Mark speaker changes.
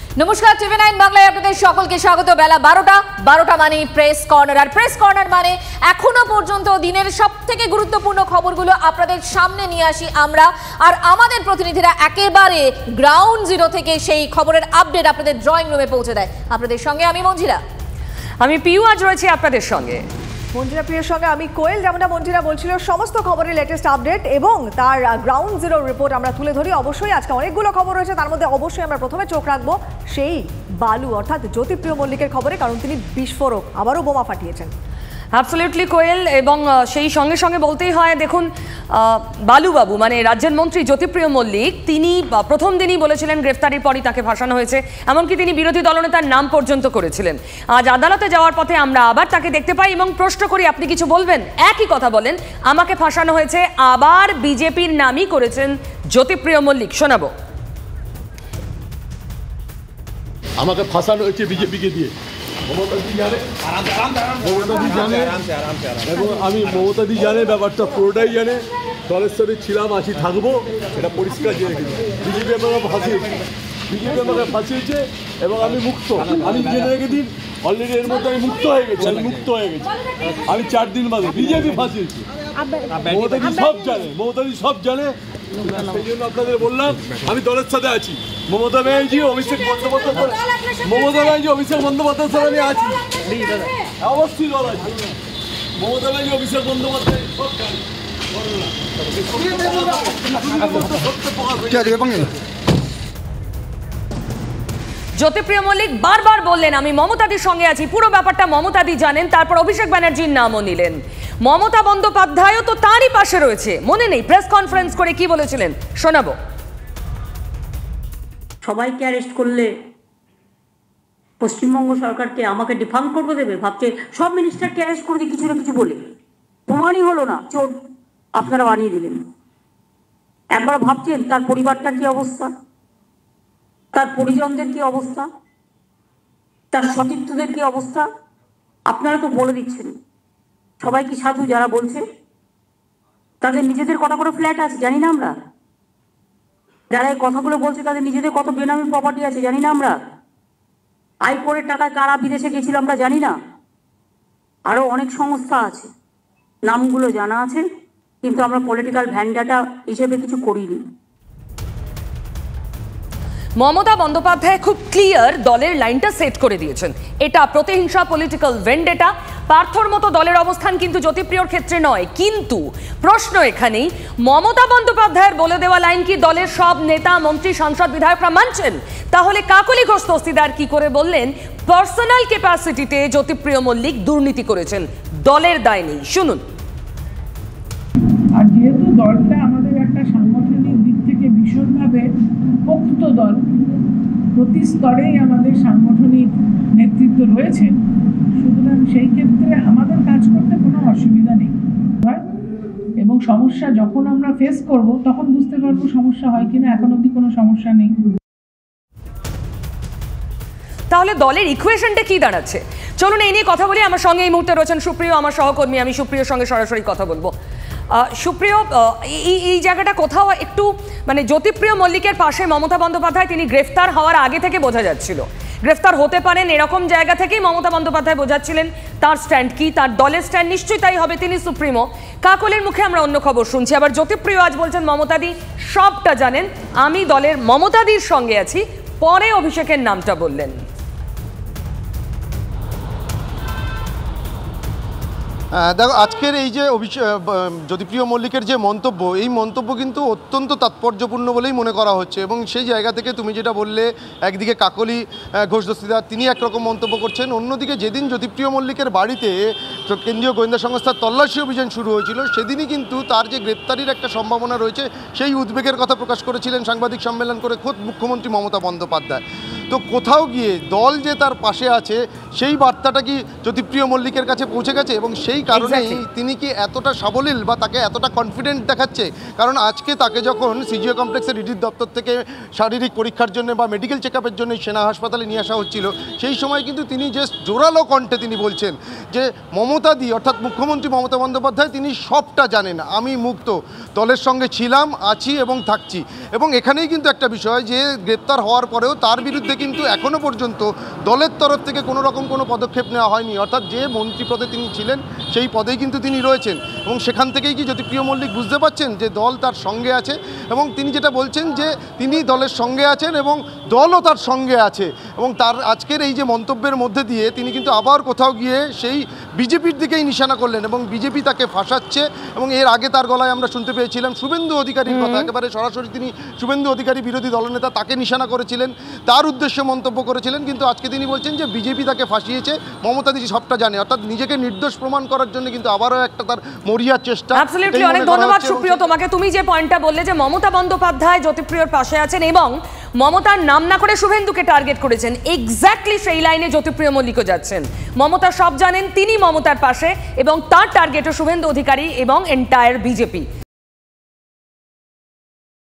Speaker 1: নমস্কার, টিভি9 বাংলায় আপনাদের সকলকে স্বাগত। বেলা 12টা মানে প্রেস কর্নার। আর প্রেস কর্নার মানে এখনো পর্যন্ত দিনের সবথেকে গুরুত্বপূর্ণ খবরগুলো আপনাদের সামনে নিয়ে আসি আমরা, আর আমাদের প্রতিনিধিরা একেবারে গ্রাউন্ড জিরো থেকে সেই খবরের আপডেট আপনাদের ড্রয়িং রুমে পৌঁছে দেয়। আপনাদের সঙ্গে আমি মঞ্জিরা,
Speaker 2: আমি পিউ আজ রয়েছি আপনাদের সঙ্গে।
Speaker 3: মঞ্জিরা প্রিয়র সঙ্গে আমি কোয়েল। যেমনটা মঞ্জিরা বলছিল, সমস্ত খবরের লেটেস্ট আপডেট এবং তার গ্রাউন্ড জিরো রিপোর্ট আমরা তুলে ধরি। অবশ্যই আজকে অনেকগুলো খবর রয়েছে, তার মধ্যে অবশ্যই আমরা প্রথমে চোখ রাখবো সেই বালু অর্থাৎ জ্যোতিপ্রিয় মল্লিকের খবরে, কারণ তিনি বিস্ফোরক আবারও বোমা ফাটিয়েছেন।
Speaker 2: অ্যাবসলিউটলি কোয়েল, এবং সেই সঙ্গে সঙ্গে বলতেই হয়, দেখুন বালুবাবু মানে রাজ্যের মন্ত্রী জ্যোতিপ্রিয় মল্লিক, তিনি প্রথম দিনই বলেছিলেন গ্রেফতারির পরই তাকে ফাঁসানো হয়েছে, এমনকি তিনি বিরোধী দলনেতার নাম পর্যন্ত করেছিলেন। আজ আদালতে যাওয়ার পথে আমরা আবার তাকে দেখতে পাই এবং প্রশ্ন করি আপনি কিছু বলবেন, একই কথা বলেন, আমাকে ফাঁসানো হয়েছে, আবার বিজেপির নামই করেছেন জ্যোতিপ্রিয় মল্লিক। শোনাবো।
Speaker 4: আমাকে ফাঁসানো হয়েছে বিজেপিকে দিয়ে। মমতাদি জানে, এবং আমি মমতাদি জানে, ব্যাপারটা পুরোটাই জানে। দলের সাথে ছিলাম, আছি, থাকবো, এটা পরিষ্কার জেনে গেছি। বিজেপি আমাকে ফাঁসিয়েছে এবং আমি মুক্ত। আমি জেনে রেখে দিন, অলরেডি এর মধ্যে আমি মুক্ত হয়ে গেছি। আমি 4 দিন বাদে বিজেপি ফাঁসিয়েছি। মমতাদি সব জানে, সেই জন্য আপনাদের বললাম আমি দলের সাথে আছি। মমতা ব্যানার্জি, অভিষেক বন্দ্যোপাধ্যায়, সাথে আমি আছি। অবশ্যই দল আছে। মমতা ব্যানার্জি, অভিষেক বন্দ্যোপাধ্যায় সব জানে।
Speaker 2: জ্যোতিপ্রিয় মল্লিক বারবার বললেন আমি মমতাদির সঙ্গে আছি, পুরো ব্যাপারটা মমতাদি জানেন। তারপর অভিষেক ব্যানার্জির নামও নিলেন। মমতা বন্দ্যোপাধ্যায়ও তো তারই পাশে রয়েছে। মনে নেই প্রেস কনফারেন্স করে কি বলেছিলেন? শোনাবো।
Speaker 5: সবাইকে অ্যারেস্ট করলে পশ্চিমবঙ্গ সরকারকে আমাকে ডিফাম করবে দেবে, ভাবছে সব মিনিস্টারকে অ্যারেস্ট করে দিয়ে কিছু না কিছু বলে। প্রমাণই হলো না, চোর আপনারা বানিয়ে দিলেন। একবার ভাবছেন তার পরিবারটার কি অবস্থা, তার পরিজনদের কি অবস্থা, তার সতীর্থদের কি অবস্থা? আপনারা তো বলে দিচ্ছেন। সবাই কি সাধু যারা বলছে? তাদের নিজেদের কত করে ফ্ল্যাট আছে জানি না আমরা? যারা এই কথাগুলো বলছে তাদের নিজেদের কত বেনামি প্রপার্টি আছে জানি না আমরা? আয়করের টাকায় কারা বিদেশে গেছিল আমরা জানি না? আরো অনেক সংস্থা আছে, নামগুলো জানা আছে, কিন্তু আমরা পলিটিক্যাল ভ্যান্ডাটা হিসেবে কিছু করিনি।
Speaker 2: মমতা বন্দ্যোপাধ্যায় খুব ক্লিয়ার দলের লাইনটা সেট করে দিয়েছেন। এটা প্রতিহিংসা, পলিটিক্যাল ভেন্ডেটা। পার্থর মতো দলের অবস্থান কিন্তু জ্যোতিপ্রিয়র ক্ষেত্রে নয়। কিন্তু প্রশ্ন এখানেই, মমতা বন্দ্যোপাধ্যায়ের বলে দেওয়া লাইন কি দলের সব নেতা, মন্ত্রী, সাংসদ, বিধায়করা মানছেন? তাহলে কাকলি ঘোষ দস্তিদার কি করে বললেন পার্সোনাল ক্যাপাসিটিতে জ্যোতিপ্রিয় মল্লিক দুর্নীতি করেছেন, দলের দায় নেই? শুনুন।
Speaker 6: আর যেহেতু দলটা আমাদের একটা সাংগঠনিক দিক থেকে ভীষণভাবে পোক্ত দল, প্রতি স্তরেই আমাদের সাংগঠনিক নেতৃত্ব রয়েছে, সুতরাং সেই ক্ষেত্রে আমাদের কাজ করতে কোনো অসুবিধা নেই। এবং সমস্যা যখন আমরা ফেস করব তখন বুঝতে পারবো সমস্যা হয় কিনা। এখন অবধি কোনো সমস্যা নেই।
Speaker 2: তাহলে দলের ইকুয়েশনটা কি দাঁড়াচ্ছে? চলুন এই নিয়ে কথা বলি। আমার সঙ্গে এই মুহূর্তে রয়েছেন সুপ্রিয়, আমার সহকর্মী। আমি সুপ্রিয়র সঙ্গে সরাসরি কথা বলবো। সুপ্রিয়, এই জায়গাটা কোথাও একটু মানে জ্যোতিপ্রিয় মল্লিকের পাশে মমতা বন্দ্যোপাধ্যায়, তিনি গ্রেফতার হওয়ার আগে থেকে বোঝা যাচ্ছিল গ্রেফতার হতে পারেন, এরকম জায়গা থেকেই মমতা বন্দ্যোপাধ্যায় বোঝাচ্ছিলেন তার স্ট্যান্ড কি, তার দলের স্ট্যান্ড নিশ্চয়ই তাই হবে, তিনি সুপ্রিমো। কাকলের মুখে আমরা অন্য খবর শুনছি। আবার জ্যোতিপ্রিয় আজ বলছেন মমতাদি সবটা জানেন, আমি দলের মমতাদির সঙ্গে আছি, পরে অভিষেকের নামটা বললেন।
Speaker 7: দেখো, আজকের এই যে জ্যোতিপ্রিয় মল্লিকের যে মন্তব্য, এই মন্তব্য কিন্তু অত্যন্ত তাৎপর্যপূর্ণ বলেই মনে করা হচ্ছে। এবং সেই জায়গা থেকে তুমি যেটা বললে, একদিকে কাকলি ঘোষ দস্তিদার তিনি একরকম মন্তব্য করছেন, অন্যদিকে যেদিন জ্যোতিপ্রিয় মল্লিকের বাড়িতে কেন্দ্রীয় গোয়েন্দা সংস্থার তল্লাশি অভিযান শুরু হয়েছিল, সেদিনই কিন্তু তার যে গ্রেপ্তারির একটা সম্ভাবনা রয়েছে সেই উদ্বেগের কথা প্রকাশ করেছিলেন সাংবাদিক সম্মেলন করে খোদ মুখ্যমন্ত্রী মমতা বন্দ্যোপাধ্যায়। তো কোথাও গিয়ে দল যে তার পাশে আছে সেই বার্তাটা কি জ্যোতিপ্রিয় মল্লিকের কাছে পৌঁছে গেছে? এবং সেই কারণেই তিনি কি এতটা সাবলীল বা তাকে এতটা কনফিডেন্ট দেখাচ্ছে? কারণ আজকে তাকে যখন সিজিও কমপ্লেক্সের ইডির দপ্তর থেকে শারীরিক পরীক্ষার জন্য বা মেডিকেল চেক আপের জন্য সেনা হাসপাতালে নিয়ে আসা হচ্ছিল, সেই সময় কিন্তু তিনি যে জোরালো কণ্ঠে তিনি বলছেন যে মমতাদি অর্থাৎ মুখ্যমন্ত্রী মমতা বন্দ্যোপাধ্যায় তিনি সবটা জানেন, আমি মুক্ত, দলের সঙ্গে ছিলাম, আছি এবং থাকছি। এবং এখানেই কিন্তু একটা বিষয় যে গ্রেপ্তার হওয়ার পরেও তার বিরুদ্ধে কিন্তু এখনও পর্যন্ত দলের তরফ থেকে কোনো রকম কোনো পদক্ষেপ নেওয়া হয়নি, অর্থাৎ যে মন্ত্রী পদে তিনি ছিলেন সেই পদেই কিন্তু তিনি রয়েছেন। এবং সেখান থেকেই কি জ্যোতিপ্রিয় মল্লিক বুঝতে পারছেন যে দল তার সঙ্গে আছে, এবং তিনি যেটা বলছেন যে তিনি দলের সঙ্গে আছেন এবং দলও তার সঙ্গে আছে। এবং তার আজকের এই যে মন্তব্যের মধ্যে দিয়ে তিনি কিন্তু আবার কোথাও গিয়ে সেই বিজেপির দিকেই নিশানা করলেন এবং বিজেপি তাকে ফাঁসাচ্ছে। এবং এর আগে তার গলায় আমরা শুনতে পেয়েছিলাম শুভেন্দু অধিকারীর কথা, একেবারে সরাসরি তিনি শুভেন্দু অধিকারী বিরোধী দলনেতা, তাকে নিশানা করেছিলেন, তার উদ্দেশ্যে মন্তব্য করেছিলেন। কিন্তু আজকে তিনি বলছেন যে বিজেপি তাকে ফাঁসিয়েছে, মমতা দিদি সবটা জানে, অর্থাৎ নিজেকে নির্দোষ প্রমাণ করার জন্য কিন্তু আবারও একটা তার মরিয়ার চেষ্টা।
Speaker 2: অ্যাবসলিউটলি, অনেক ধন্যবাদ সুপ্রিয় তোমাকে। তুমি যে পয়েন্টটা বললে যে মমতা বন্দ্যোপাধ্যায় জ্যোতিপ্রিয়র পাশে আছেন এবং মমতার নাম না করে শুভেন্দুকে টার্গেট করেছেন, এক্স্যাক্টলি সেই লাইনে জ্যোতিপ্রিয় মল্লিকও যাচ্ছেন। মমতা সব জানেন, তিনি মমতার পাশে এবং তার টার্গেটও শুভেন্দু অধিকারী এবং এন্টায়ার বিজেপি।